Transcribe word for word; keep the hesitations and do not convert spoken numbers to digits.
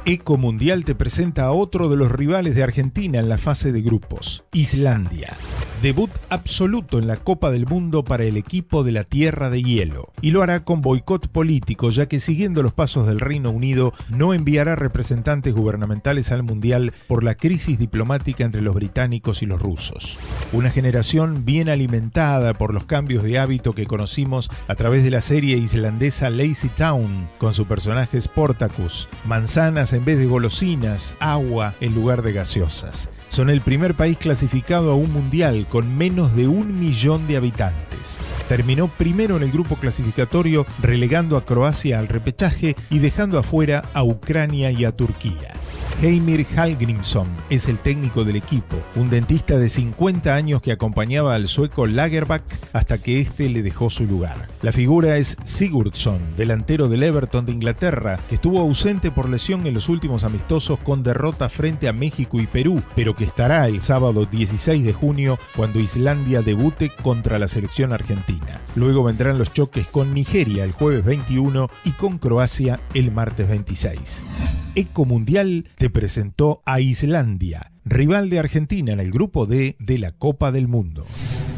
Ecomundial te presenta a otro de los rivales de Argentina en la fase de grupos, Islandia. Debut absoluto en la Copa del Mundo para el equipo de la Tierra de Hielo. Y lo hará con boicot político, ya que siguiendo los pasos del Reino Unido, no enviará representantes gubernamentales al Mundial por la crisis diplomática entre los británicos y los rusos. Una generación bien alimentada por los cambios de hábito que conocimos a través de la serie islandesa Lazy Town, con su personaje Sportacus, manzanas en vez de golosinas, agua en lugar de gaseosas. Son el primer país clasificado a un mundial con menos de un millón de habitantes. Terminó primero en el grupo clasificatorio, relegando a Croacia al repechaje y dejando afuera a Ucrania y a Turquía. Heimir Hallgrímsson es el técnico del equipo, un dentista de cincuenta años que acompañaba al sueco Lagerbäck hasta que éste le dejó su lugar. La figura es Sigurdsson, delantero del Everton de Inglaterra, que estuvo ausente por lesión en los últimos amistosos con derrota frente a México y Perú, pero que estará el sábado dieciséis de junio cuando Islandia debute contra la selección argentina. Luego vendrán los choques con Nigeria el jueves veintiuno y con Croacia el martes veintiséis. Ecomundial te presentó a Islandia, rival de Argentina en el grupo D de la Copa del Mundo.